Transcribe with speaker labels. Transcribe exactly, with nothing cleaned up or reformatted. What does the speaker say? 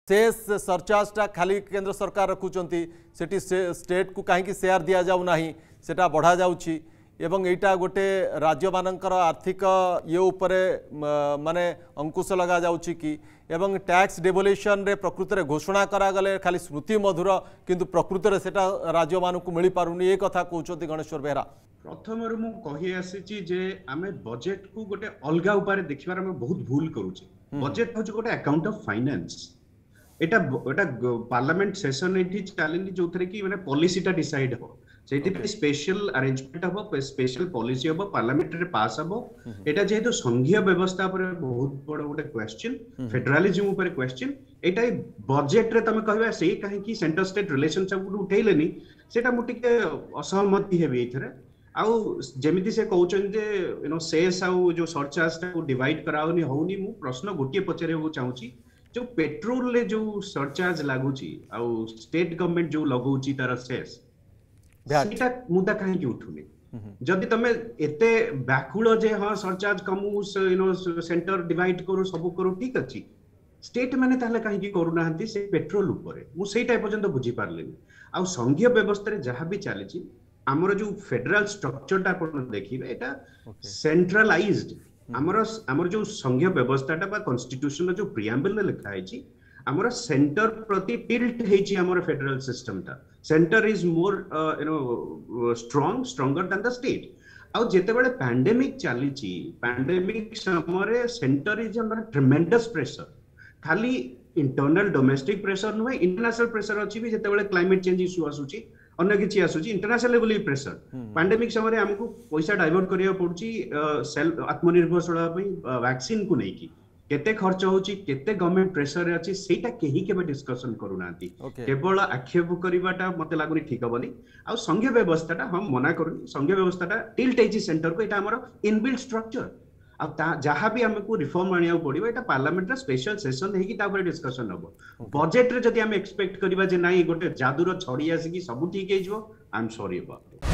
Speaker 1: Cess सरचार्जटा खाली केंद्र सरकार रखुचंती सेठी स्टेट को कहीं शेयर दि जाऊ नाही सेटा बढ़ा जाउची एवं एटा गोटे राज्य मानकर आर्थिक ये उपरे माने अंकुश लगा जाउची कि एवं टैक्स डेवोल्यूशन रे प्रकृत रे घोषणा करा गले खाली स्मृति मधुर किंतु प्रकृत रे सेटा राज्य मानकु मिली पारुनी ए कथा कहउचंती गणेश्वर बेहरा।
Speaker 2: प्रथम रु मु कहि आसी जे आमे बजेट को गोटे अलगा उपारे देखिबार हम बहुत भूल करूचे। बजेट हो गोटे account of finance Etah Etah parliament session एठी चैलेंज जो थरे कि माने पॉलिसीटा डिसाइड हो सेठी पे स्पेशल अरेंजमेंट हो स्पेशल पॉलिसी हो पार्लियामेंट रे पास हो एटा जेहेतु संघीय व्यवस्था पर बहुत बड़ गोटे क्वेश्चन फेडरलिज्म ऊपर क्वेश्चन एटा बजेट रे तमे कहबा सेही काहे कि सेंटर स्टेट रिलेशन सब उठैलेनी सेटा मु टिके असहमति हेबी एथरे आउ जेमिति से कहउचन जे यू नो सेस आउ जो सरचार्ज को डिवाइड कराउनी होउनी मु प्रश्न गोटिए पचारे चाहूची जो पेट्रोल ले जो सरचार्ज लागुची आउ स्टेट गवर्नमेंट जो लगौची तार सेस सेटा मुद्दा काहे कि उठुनी जदि तमे एते बैकुल जे हां सरचार्ज कमु यू नो सेंटर डिवाइड करू सब करू ठीक अछि स्टेट माने ताले काहे कि करू नाहंती से पेट्रोल ऊपर मु सेटा पर्यंत बुझी पारलेनी आउ संघीय व्यवस्था रे जहां भी चलीची हमर जो फेडरल स्ट्रक्चर ता अपन देखिबे एटा सेंट्रलाइज्ड हमर हमर जो संघीय व्यवस्थाटा बा कॉन्स्टिट्यूशन जो प्रिएम्बल लिखा है छी हमर सेंटर प्रति टिल्ट है छी हमर फेडरल सिस्टम ता centre is more you know strong stronger than the state आ जेते बेले पैंडेमिक चली छी पैंडेमिक समय सेंटर इज हमर ट्रेमेंडस प्रेशर खाली इंटरनल डोमेस्टिक प्रेशर न इंटरनेशनल प्रेशर अछि भी जेते बेले क्लाइमेट चेंज इशू आसुची अन्य किसी आसुची इंटरनेशनल लेवल प्रेशर पैंडेमिक समय हमको पैसा डाइवर्ट करिया पड़ुची सेल्फ आत्मनिर्भरशील वैक्सीन को नहीं की केते खर्च होची केते गवर्नमेंट प्रेशर अछि सेटा केही केबे डिस्कशन करू नांती केवल आक्षेप करिवाटा मते लागुनी ठीक हबनी आ संघीय व्यवस्थाटा हम मना करू संघीय व्यवस्थाटा टिल्ट एजी सेंटर को एटा हमर इनबिल्ट स्ट्रक्चर आ जहाँ भी हमको रिफॉर्म आनिया पड़ो ये पार्लियामेंट स्पेशल सेशन है डिस्कशन हम बजेट रे जदि हम एक्सपेक्ट करबा जे नाही गोटे जादूर छड़ी आसिकी सब ठीक हो आई एम सॉरी अबाउट